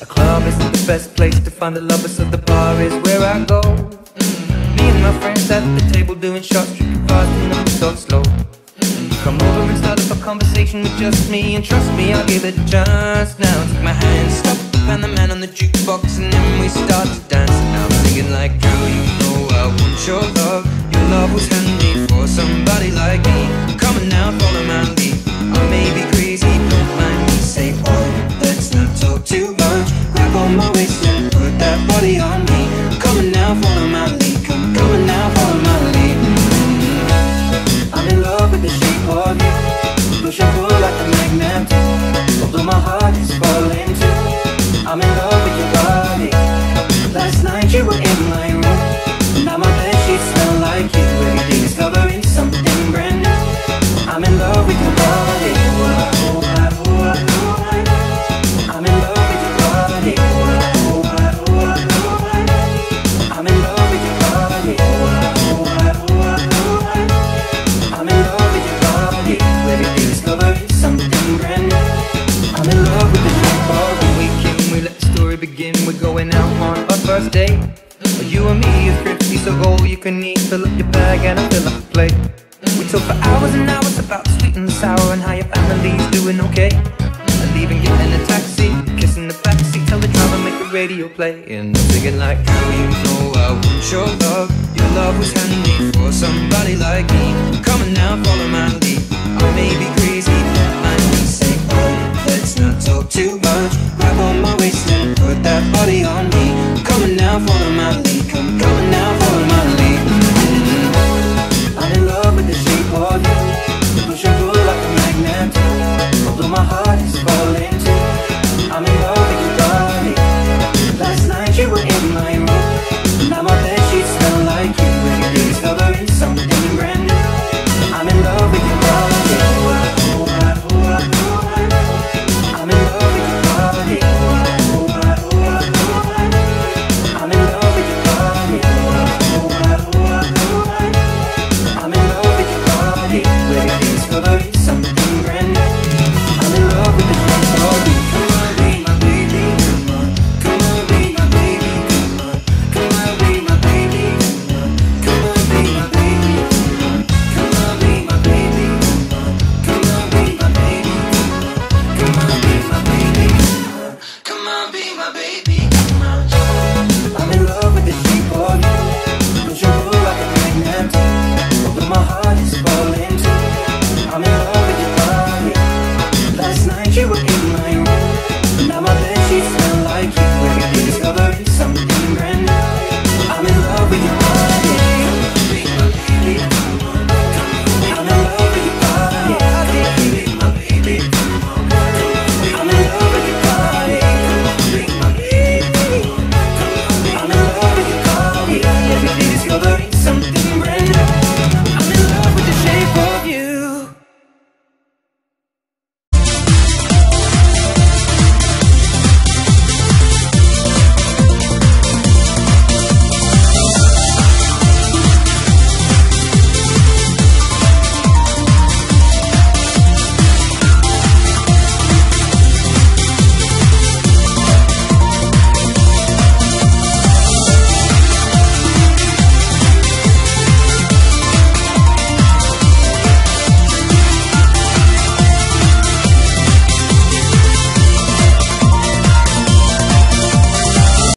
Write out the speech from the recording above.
A club isn't the best place to find the lovers, so the bar is where I go. Me and my friends at the table doing shots, drinking fast and then we talk slow. You come over and start up a conversation with just me, and trust me, I'll give it a chance. Now take my hand, stop, and the man on the jukebox, and then we start to dance. And now I'm singing like, girl, you know I want your love. Your love was handmade for somebody like me. Come on now, follow my lead. I may be crazy, don't mind me. Say, oh, let's not talk too much. Grab on my waist and put that body on me. Come on now, follow my lead. Come on now, follow my lead. I'm in love with the shape of you. Push and pull like a magnet. Although my heart is falling too, I'm in love with your body. Last night you were in my room. Now my bedsheets smell like you. Every day discovering something brand new. I'm in love with your body. I'm in love with your body. I'm in love with your body. I'm in love with your body. Every day discovering something brand new. I'm in love with the shape of the weekend. We let the story begin. We're going out on our first date. You and me is thrifty, so all you can eat. Fill up your bag and I fill up the plate. We talk for hours and hours about the sweet and the sour, and how your family's doing okay. And leaving, getting a taxi, kissing the backseat, tell the driver make the radio play. And I'm singing like, girl, you know I want your love. Your love was handmade for somebody like me. Come on now, follow my lead. I may be crazy, but I may say, oh, let's not talk too much. Grab on my waist and put that body on me. Come on now, follow my lead.